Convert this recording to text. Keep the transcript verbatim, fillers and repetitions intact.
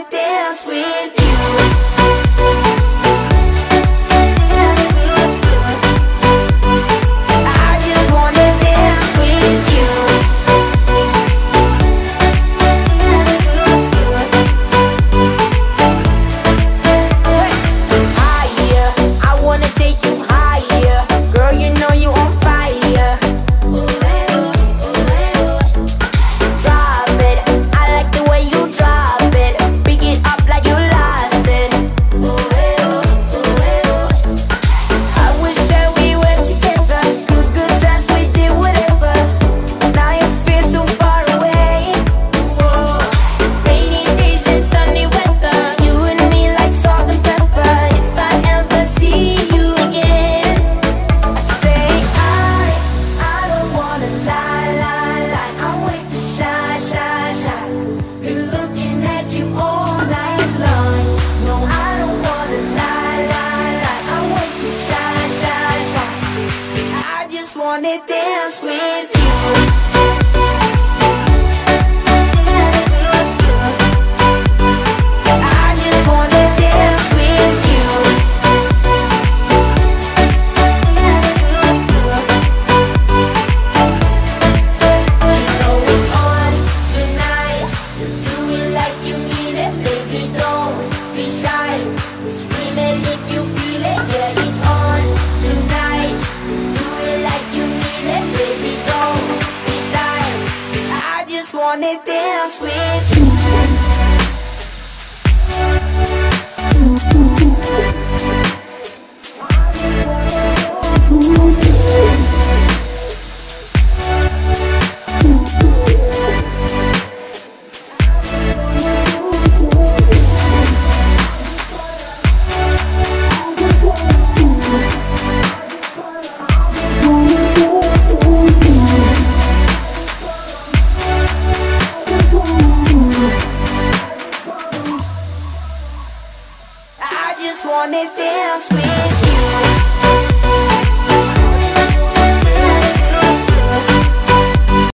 wanna dance with you. Wanna dance with you. I just wanna dance with you. You know it's on tonight. Do it like you mean it, baby. Don't be shy. Scream it if you feel it. Yeah, it's on tonight. Do it like you mean it, baby. Don't be shy. I just wanna dance with you. I just wanna dance.